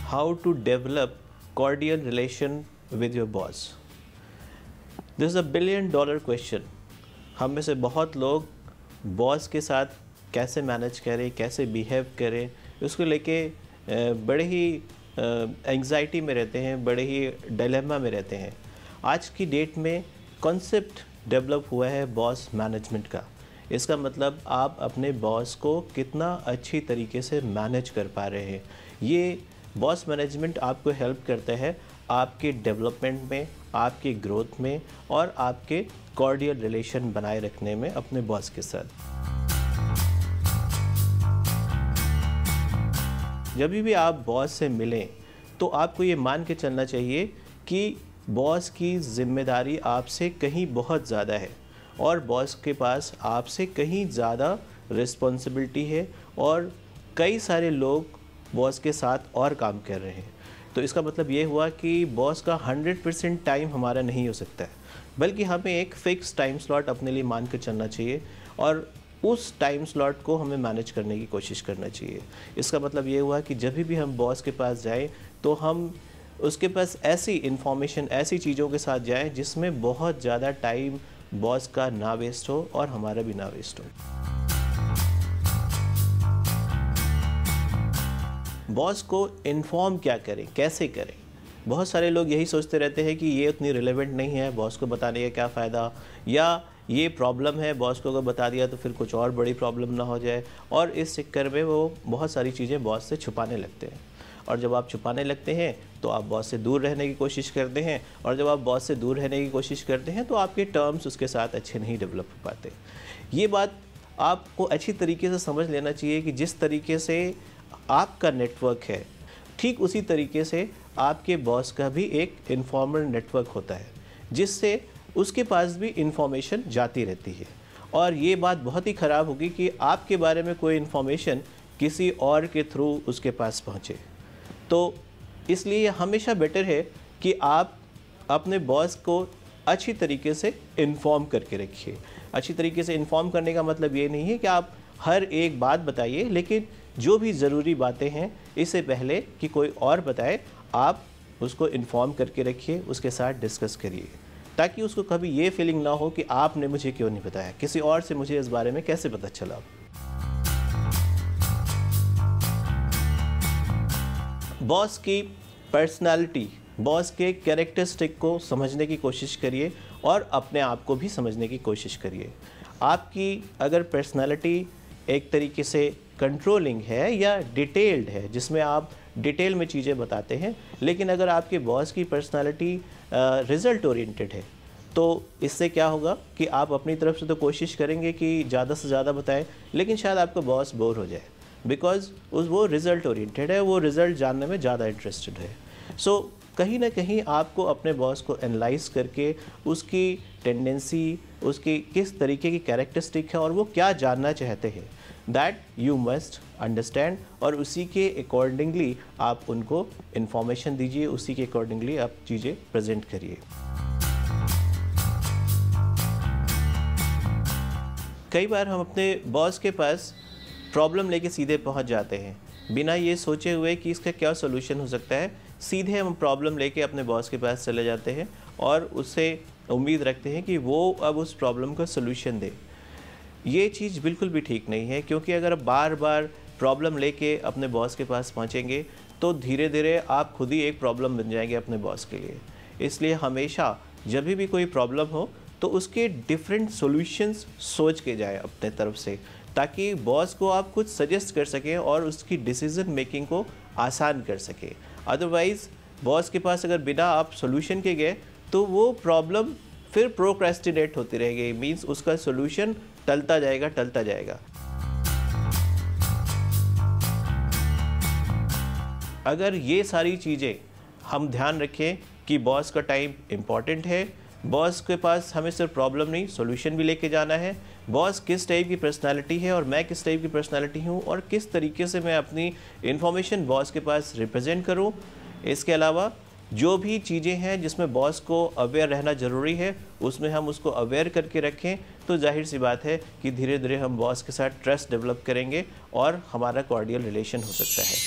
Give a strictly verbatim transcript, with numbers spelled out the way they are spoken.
how to develop cordial relation with your boss. This is a billion dollar question. हम में से बहुत लोग बॉस के साथ कैसे मैनेज करें, कैसे बिहेव करें, उसको लेके बड़े ही एंग्जाइटी में रहते हैं, बड़े ही डिलेमा में रहते हैं। आज की डेट में कॉन्सेप्ट डेवलप हुआ है बॉस मैनेजमेंट का। इसका मतलब आप अपने बॉस को कितना अच्छी तरीके से मैनेज कर पा रहे हैं। ये बॉस मैनेजमेंट आपको हेल्प करता है आपके डेवलपमेंट में, आपके ग्रोथ में और आपके कॉर्डियल रिलेशन बनाए रखने में अपने बॉस के साथ। जब भी आप बॉस से मिलें तो आपको ये मान के चलना चाहिए कि बॉस की जिम्मेदारी आपसे कहीं बहुत ज़्यादा है और बॉस के पास आपसे कहीं ज़्यादा रिस्पॉन्सिबिलिटी है और कई सारे लोग बॉस के साथ और काम कर रहे हैं। तो इसका मतलब ये हुआ कि बॉस का हंड्रेड परसेंट टाइम हमारा नहीं हो सकता है, बल्कि हमें एक फ़िक्स टाइम स्लॉट अपने लिए मान कर चलना चाहिए और उस टाइम स्लॉट को हमें मैनेज करने की कोशिश करना चाहिए। इसका मतलब ये हुआ कि जब भी हम बॉस के पास जाएं तो हम उसके पास ऐसी इन्फॉर्मेशन, ऐसी चीज़ों के साथ जाएं जिसमें बहुत ज़्यादा टाइम बॉस का ना वेस्ट हो और हमारा भी ना वेस्ट हो। बॉस को इन्फॉर्म क्या करें, कैसे करें? बहुत सारे लोग यही सोचते रहते हैं कि ये उतनी रिलेवेंट नहीं है, बॉस को बताने का क्या फ़ायदा, या ये प्रॉब्लम है, बॉस को अगर बता दिया तो फिर कुछ और बड़ी प्रॉब्लम ना हो जाए, और इस चक्कर में वो बहुत सारी चीज़ें बॉस से छुपाने लगते हैं। और जब आप छुपाने लगते हैं तो आप बॉस से दूर रहने की कोशिश करते हैं, और जब आप बॉस से दूर रहने की कोशिश करते हैं तो आपके टर्म्स उसके साथ अच्छे नहीं डेवलप हो पाते। ये बात आपको अच्छी तरीके से समझ लेना चाहिए कि जिस तरीके से आपका नेटवर्क है, ठीक उसी तरीके से आपके बॉस का भी एक इन्फॉर्मल नेटवर्क होता है, जिससे उसके पास भी इंफॉर्मेशन जाती रहती है। और ये बात बहुत ही ख़राब होगी कि आपके बारे में कोई इन्फॉर्मेशन किसी और के थ्रू उसके पास पहुँचे। तो इसलिए हमेशा बेटर है कि आप अपने बॉस को अच्छी तरीके से इन्फॉर्म करके रखिए। अच्छी तरीके से इन्फॉर्म करने का मतलब ये नहीं है कि आप हर एक बात बताइए, लेकिन जो भी ज़रूरी बातें हैं इससे पहले कि कोई और बताए, आप उसको इन्फॉर्म करके रखिए, उसके साथ डिस्कस करिए, ताकि उसको कभी ये फीलिंग ना हो कि आपने मुझे क्यों नहीं बताया, किसी और से मुझे इस बारे में कैसे पता चला। बॉस की पर्सनालिटी, बॉस के कैरेक्टरिस्टिक को समझने की कोशिश करिए और अपने आप को भी समझने की कोशिश करिए। आपकी अगर पर्सनालिटी एक तरीके से कंट्रोलिंग है या डिटेल्ड है, जिसमें आप डिटेल में चीज़ें बताते हैं, लेकिन अगर आपके बॉस की पर्सनालिटी रिज़ल्ट ओरिएंटेड है, तो इससे क्या होगा कि आप अपनी तरफ से तो कोशिश करेंगे कि ज़्यादा से ज़्यादा बताएं, लेकिन शायद आपका बॉस बोर हो जाए, बिकॉज उस वो रिज़ल्ट ओरिएंटेड है, वो रिज़ल्ट जानने में ज़्यादा इंटरेस्टेड है। सो so, कहीं ना कहीं आपको अपने बॉस को एनालाइज करके उसकी टेंडेंसी, उसकी किस तरीके की कैरेक्टरिस्टिक है और वो क्या जानना चाहते हैं, दैट यू मस्ट अंडरस्टैंड, और उसी के अकॉर्डिंगली आप उनको इन्फॉर्मेशन दीजिए, उसी के अकॉर्डिंगली आप चीज़ें प्रेजेंट करिए। कई बार हम अपने बॉस के पास प्रॉब्लम लेके सीधे पहुंच जाते हैं, बिना ये सोचे हुए कि इसका क्या सॉल्यूशन हो सकता है। सीधे हम प्रॉब्लम लेके अपने बॉस के पास चले जाते हैं और उससे उम्मीद रखते हैं कि वो अब उस प्रॉब्लम का सॉल्यूशन दे। ये चीज़ बिल्कुल भी ठीक नहीं है, क्योंकि अगर आप बार बार प्रॉब्लम लेके अपने बॉस के पास पहुंचेंगे तो धीरे धीरे आप खुद ही एक प्रॉब्लम बन जाएंगे अपने बॉस के लिए। इसलिए हमेशा जब भी कोई प्रॉब्लम हो तो उसके डिफरेंट सॉल्यूशंस सोच के जाए अपने तरफ से, ताकि बॉस को आप कुछ सजेस्ट कर सकें और उसकी डिसीज़न मेकिंग को आसान कर सकें। अदरवाइज़ बॉस के पास अगर बिना आप सॉल्यूशन के गए तो वो प्रॉब्लम फिर प्रोक्रेस्टिनेट होती रहेगी, मींस उसका सॉल्यूशन टलता जाएगा टलता जाएगा। अगर ये सारी चीज़ें हम ध्यान रखें कि बॉस का टाइम इम्पॉर्टेंट है, बॉस के पास हमें सिर्फ प्रॉब्लम नहीं सॉल्यूशन भी लेके जाना है, बॉस किस टाइप की पर्सनालिटी है और मैं किस टाइप की पर्सनालिटी हूँ और किस तरीके से मैं अपनी इन्फॉर्मेशन बॉस के पास रिप्रेजेंट करूँ। इसके अलावा जो भी चीज़ें हैं जिसमें बॉस को अवेयर रहना ज़रूरी है, उसमें हम उसको अवेयर करके रखें, तो जाहिर सी बात है कि धीरे धीरे हम बॉस के साथ ट्रस्ट डेवलप करेंगे और हमारा कॉर्डियल रिलेशन हो सकता है।